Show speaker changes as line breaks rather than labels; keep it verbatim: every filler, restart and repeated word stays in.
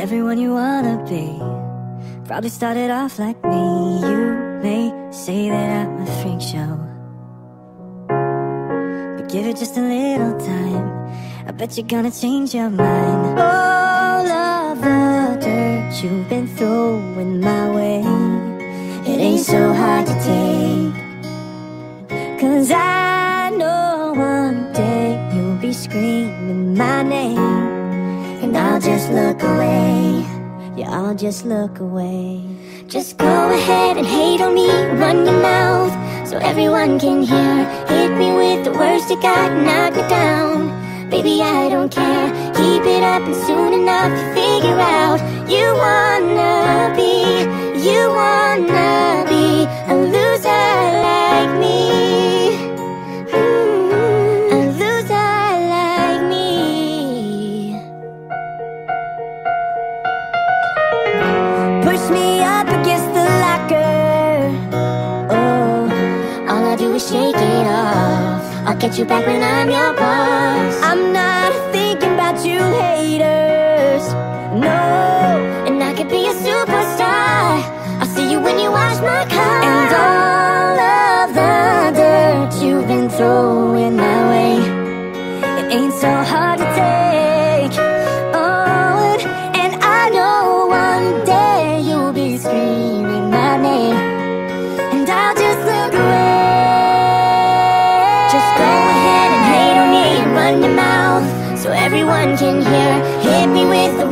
everyone you wanna be. Probably started off like me. You may say that I'm a freak show, but give it just a little time, I bet you're gonna change your mind. All of the dirt you've been throwing my way, it ain't so hard to take, 'cause I know one day you'll be screaming my name, and I'll just look away. Yeah, I'll just look away. Just go ahead and hate on me, run your mouth so everyone can hear. Hit me with the worst you got, knock me down. Baby, I don't care, keep it up and soon enough you figure out you wanna be, you wanna be a loser like me. Mm, a loser like me. Push me up against the locker, oh, all I do is shake it off. I'll get you back when I'm your boss. I'm not thinking about you haters, no. And I could be a superstar, I'll see you when you wash my car. And all of the dirt you've been throwing my way, it ain't so hard to take. Oh, and I know one day you'll be screaming my name, and I'll just look away. Just go ahead and hate on me and run your mouth so everyone can hear. Hit me with the